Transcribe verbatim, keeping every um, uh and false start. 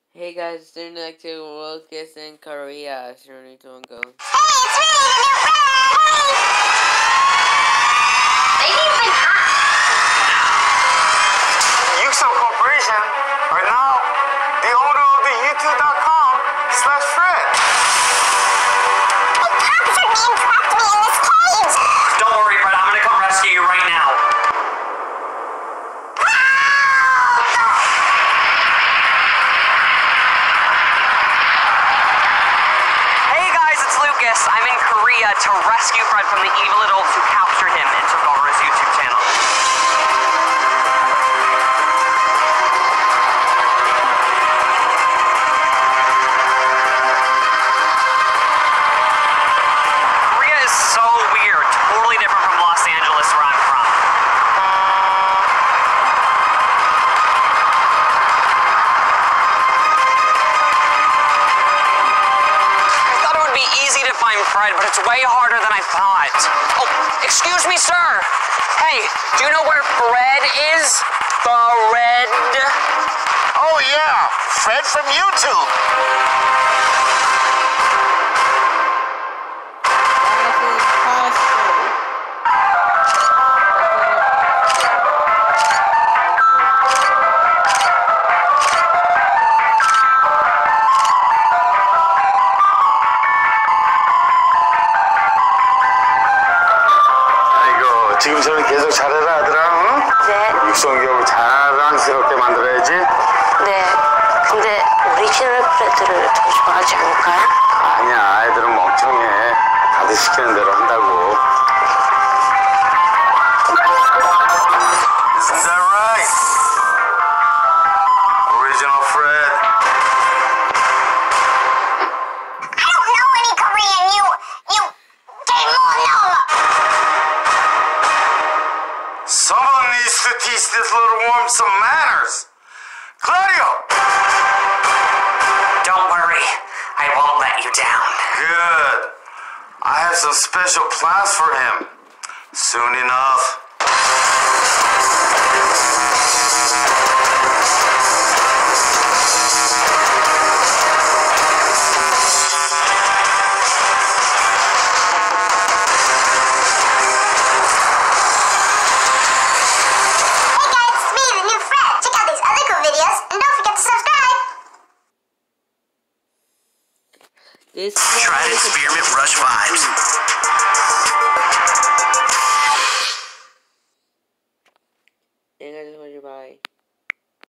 Hey guys, turn back to Lucas in Korea. Surely don't go. Hey, it's me, the new friend! Hey! They've been hacked. Yuxo Corporation are now the owner of the YouTube dot com slash Fred. They captured me and trapped me in this cage! Don't worry, Fred, I'm gonna come rescue you right now. I'm in Korea to rescue Fred from the evil adults who captured him and took over his YouTube channel. Korea is so weird, totally different from Los Angeles, where I'm from. Easy to find Fred, but it's way harder than I thought. Oh, excuse me, sir. Hey, do you know where Fred is? Fred? Oh yeah, Fred from YouTube. 지금처럼 계속 잘해라 아들아, 응? 네. 육성기업을 자랑스럽게 만들어야지. 네. 근데 오리지널 브레드를 더 좋아하지 않을까요? 아니야, 애들은 멍청해. 다들 시키는 대로 한다고. Isn't that right? Original Fred. I don't know any Korean, you... you... 개모노! Someone needs to teach this little worm some manners. Claudio! Don't worry, I won't let you down. Good. I have some special plans for him. Soon enough. This Try to Spearmint Rush vibes.